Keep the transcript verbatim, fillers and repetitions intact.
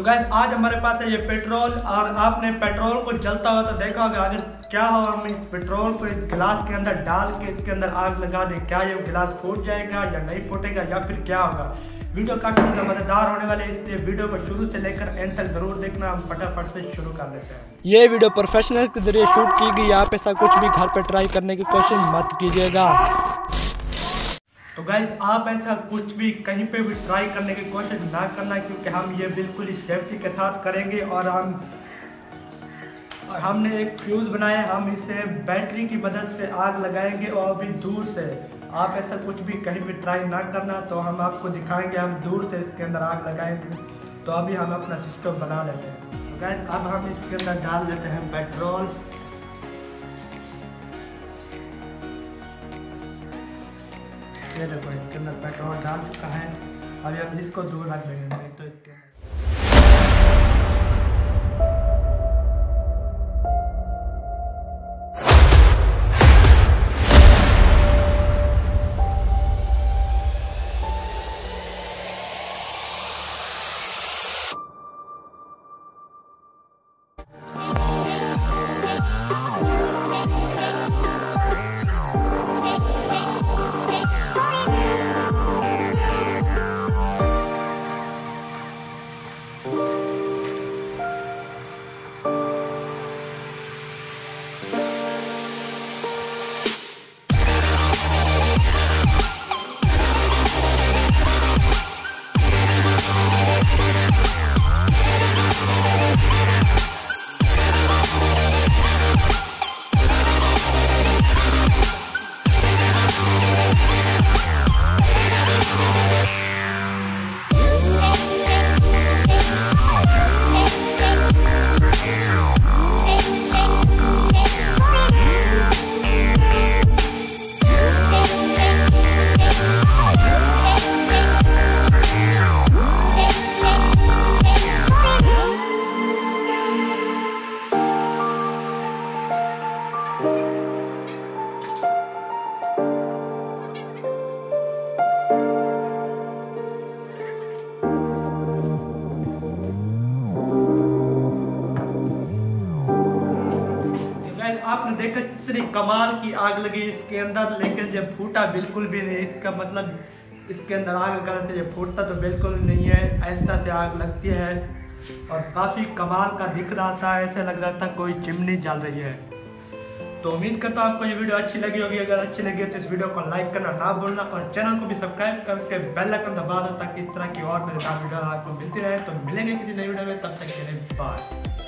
Guys आज हमारे पास है ये पेट्रोल, और आपने पेट्रोल को जलता हुआ तो देखा होगा। अगर क्या हो, हम इस पेट्रोल को इस गिलास के अंदर डाल के इसके अंदर आग लगा दें, क्या ये गिलास फूट जाएगा या नहीं फूटेगा, या फिर क्या होगा। वीडियो काफी ज़्यादा मजेदार होने वाले, इसलिए वीडियो को शुरू से लेकर एंड तक जरूर देखना। हम फटाफट से शुरू कर लेते हैं। ये वीडियो प्रोफेशनल के जरिए शूट की गई, आप ऐसा कुछ भी घर पर ट्राई करने की कोशिश मत कीजिएगा। तो गाइज आप ऐसा कुछ भी कहीं पे भी ट्राई करने की कोशिश ना करना, क्योंकि हम ये बिल्कुल ही सेफ्टी के साथ करेंगे। और हम और हमने एक फ्यूज़ बनाया, हम इसे बैटरी की मदद से आग लगाएंगे और भी दूर से। आप ऐसा कुछ भी कहीं भी ट्राई ना करना। तो हम आपको दिखाएंगे, हम दूर से इसके अंदर आग लगाएंगे। तो अभी हम अपना सिस्टम बना लेते हैं। तो गाइज अब हम इसके अंदर डाल देते हैं पेट्रोल। ये देखो इसके अंदर पेट्रोल डाल चुका है। अभी हम इसको दूर रख देंगे, नहीं तो इसके अंदर आपने देखा कितनी कमाल की आग लगी इसके अंदर, लेकिन जब फूटा बिल्कुल भी नहीं। इसका मतलब इसके अंदर आग लगाने से जब फूटता तो बिल्कुल नहीं है, ऐसा से आग लगती है। और काफ़ी कमाल का दिख रहा था, ऐसे लग रहा था कोई चिमनी जल रही है। तो उम्मीद करता हूँ आपको ये वीडियो अच्छी लगी होगी। अगर अच्छी लगी तो इस वीडियो को लाइक करना ना भूलना, और चैनल को भी सब्सक्राइब करके बेल आइकन दबा दो, ताकि इस तरह की और मजेदार वीडियो आपको मिलती रहे। तो मिलेंगे किसी नई वीडियो में, तब तक के लिए बाय।